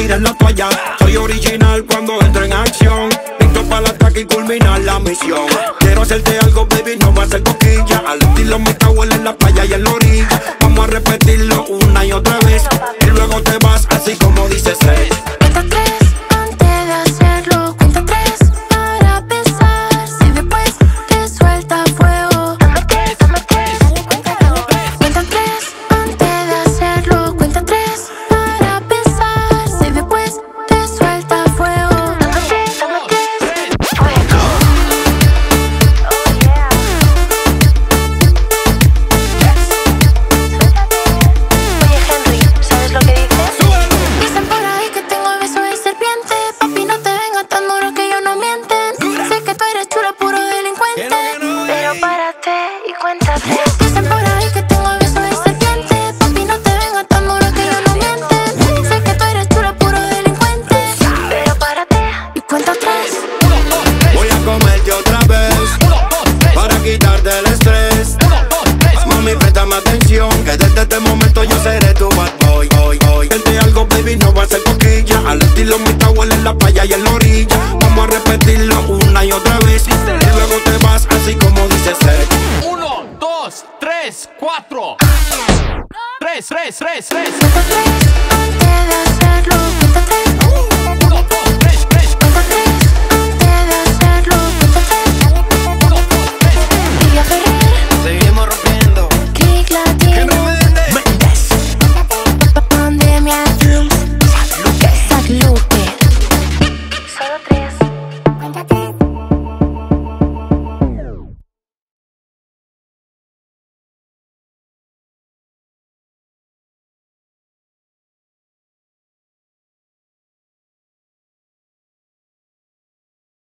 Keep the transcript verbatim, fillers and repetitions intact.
tiren la toalla. Soy original cuando entro en acción, listo para el ataque y culminar la misión. Quiero hacerte algo, baby, no va a ser coquilla. Al estilo mi towel en la playa y en la orilla. Vamos a repetirlo una y otra vez, y luego te vas así como dice seis. Cuenta tres antes de hacerlo, cuenta tres para pensar. Si después te suelta fuego, dame tres, dame tres. Cuenta tres antes de hacerlo, cuenta tres para pensar. Si después te suelta fuego, dame tres, dame tres. Fuego. Oh yeah. Oye Henry, ¿sabes lo que dices? Dicen por ahí que tengo beso de serpiente. Papi, no te vengas tan duro que ellos no mienten. Sé que tú eres chula, puro delincuente, pero párate y cuéntate. Dicen por ahí que tengo beso de serpiente. Papi, no te vengas tan duro que ellos no mienten. Sé que tú eres chula, puro delincuente, pero párate y cuenta tres. Voy a comerte otra vez para quitarte el estrés. Mami, préstame atención, que desde este momento yo seré tu bad boy. Hoy, hoy, hacerte algo, baby, no va a ser coquilla. Al estilo mi towel en la playa y en la orilla. Vamos a repetirlo una y otra vez, y luego te vas así como dice ser. Uno, dos, tres, cuatro. Tres, tres, tres, tres. Cuenta tres